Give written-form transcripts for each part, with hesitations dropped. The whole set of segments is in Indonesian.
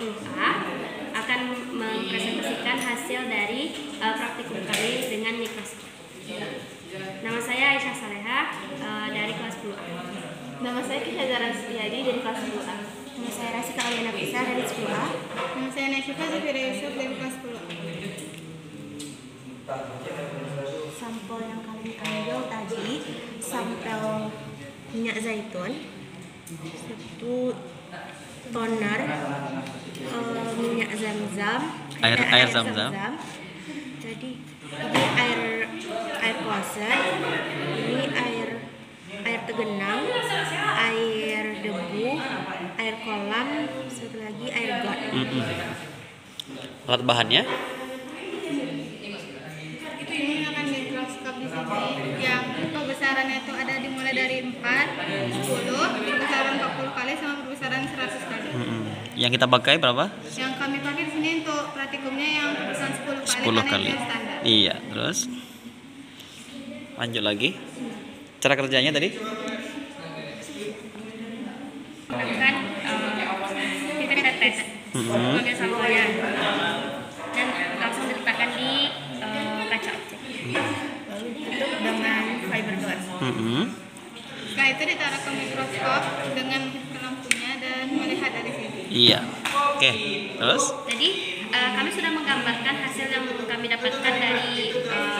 10A akan mempresentasikan hasil dari praktikum kami dengan mikroskop. Nama saya Aisyah Saleha dari kelas 10A. Nama saya Kisha Zara Setiadi dari kelas 10A. Nama saya Rasika Aliana Pisa dari 10A. Nama saya Nasyifa Zafira Yusuf dari kelas 10A. Sampel yang kami ambil tadi sampel minyak zaitun, satu toner, minyak zam-zam, air zam-zam. Jadi ini air kloset, ini air tegenang, air debu, air kolam, satu lagi air got. Alat bahannya? Ini akan mikroskop di sini yang pembesarannya itu ada dimulai dari 4, 10, pembesaran 40 kali sama pembesaran 100 kali. Yang kita pakai berapa? Yang kami pakai di sini untuk praktikumnya yang pembesaran 10 kali. karena itu standar. Iya, terus lanjut lagi. Cara kerjanya tadi? Akan kita tes ambil sampelnya dan langsung diletakkan di kaca optik, lalu ditutup dengan fiberglass. Setelah itu ditaruh ke mikroskop dengan lampunya dan melihat dari sini. Iya. Oke. Terus? Jadi kami sudah menggambarkan hasil yang kami dapatkan dari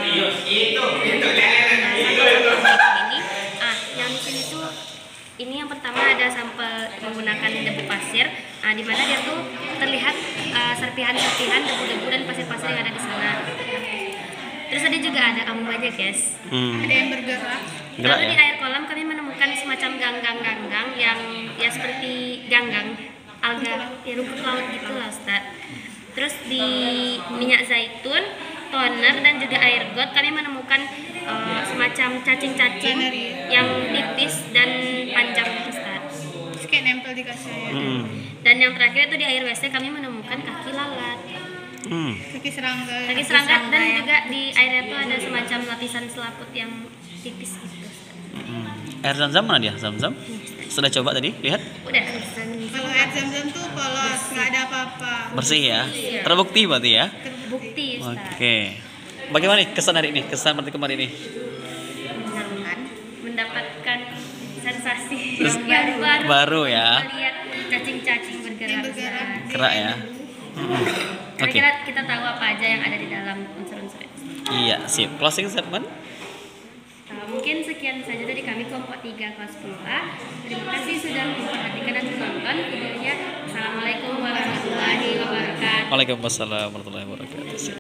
ini. Yang di sini tuh ini yang pertama ada sampel menggunakan debu pasir, di mana dia tuh terlihat serpihan-serpihan debu-debu dan pasir-pasir yang ada di sana. Terus ada juga ada amoeba, guys. Ada yang bergerak. Lalu di ya? air kolam kami menemukan semacam ganggang-ganggang yang ya seperti ganggang alga, ya rumput laut gitu lah, Ustaz. Terus di minyak zaitun, toner dan juga air got kami menemukan semacam cacing-cacing yang tipis dan panjang, Ustaz. Terus kayak nempel di kacanya. Dan yang terakhir itu di air WC kami menemukan kaki lalat. Kaki serangga. Kaki serangga dan juga di airnya itu ada semacam lapisan selaput yang tipis gitu. Air zam-zam mana dia? Zam-zam? Sudah coba tadi? Lihat? Udah. Kalau air zam-zam tuh polos, nggak ada apa-apa. Bersih ya? Iya. Terbukti berarti ya? Terbukti, Ustaz. Oke. Bagaimana nih kesan hari ini? Kesan praktikum hari ini? Menyenangkan, mendapatkan sensasi yang Baru ya? melihat cacing-cacing bergerak. Kerak ya? Karena Oke. kita tahu apa aja yang ada di dalam unsur-unsur itu. Iya, sip. Closing statement? Mungkin sekian saja dari kami kelompok 3 kelas 10A. Terima kasih sudah memperhatikan dan menonton videonya. Assalamualaikum warahmatullahi wabarakatuh. Waalaikumsalam warahmatullahi wabarakatuh.